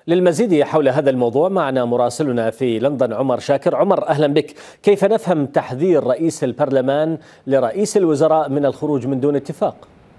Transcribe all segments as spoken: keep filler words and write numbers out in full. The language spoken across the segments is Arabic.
للمزيد حول هذا الموضوع معنا مراسلنا في لندن عمر شاكر. عمر، أهلا بك. كيف نفهم تحذير رئيس البرلمان لرئيس الوزراء من الخروج من دون اتفاق؟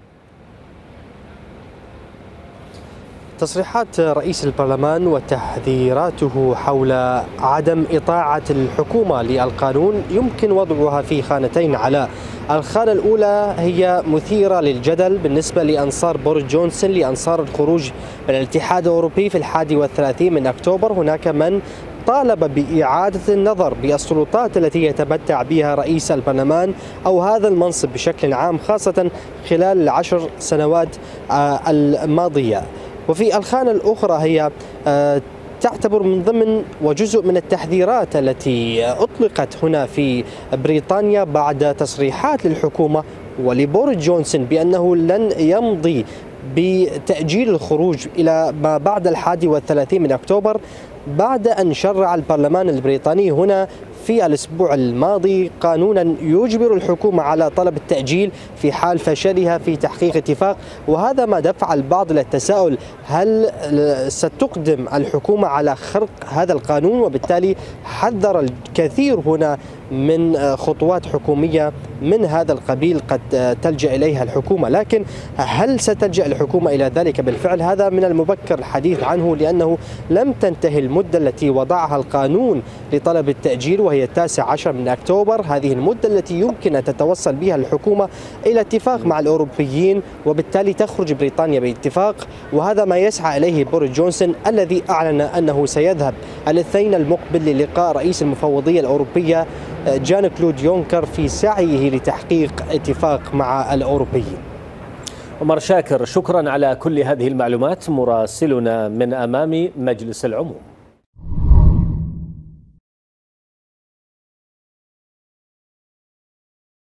تصريحات رئيس البرلمان وتحذيراته حول عدم إطاعة الحكومة للقانون يمكن وضعها في خانتين. على الخانة الأولى هي مثيرة للجدل بالنسبة لأنصار بوريس جونسون لأنصار الخروج من الاتحاد الأوروبي في الحادي والثلاثين من أكتوبر. هناك من طالب بإعادة النظر بالسلطات التي يتمتع بها رئيس البرلمان أو هذا المنصب بشكل عام، خاصة خلال العشر سنوات الماضية. وفي الخانة الأخرى هي تعتبر من ضمن وجزء من التحذيرات التي أطلقت هنا في بريطانيا بعد تصريحات للحكومة ولبوريس جونسون بأنه لن يمضي بتأجيل الخروج إلى ما بعد الحادي والثلاثين من أكتوبر، بعد أن شرع البرلمان البريطاني هنا في الأسبوع الماضي قانونا يجبر الحكومة على طلب التأجيل في حال فشلها في تحقيق اتفاق. وهذا ما دفع البعض إلى التساؤل، هل ستقدم الحكومة على خرق هذا القانون؟ وبالتالي حذر الكثير هنا من خطوات حكومية من هذا القبيل قد تلجأ إليها الحكومة. لكن هل ستلجأ الحكومة إلى ذلك بالفعل؟ هذا من المبكر الحديث عنه، لأنه لم تنتهي المدة التي وضعها القانون لطلب التأجيل وهي التاسع عشر من أكتوبر. هذه المدة التي يمكن أن تتوصل بها الحكومة إلى اتفاق مع الأوروبيين وبالتالي تخرج بريطانيا باتفاق. وهذا ما يسعى إليه بوريس جونسون الذي أعلن أنه سيذهب الاثنين المقبل للقاء رئيس المفوضية الأوروبية جان كلود يونكر في سعيه لتحقيق اتفاق مع الأوروبيين. عمر شاكر، شكرا على كل هذه المعلومات، مراسلنا من أمام مجلس العموم.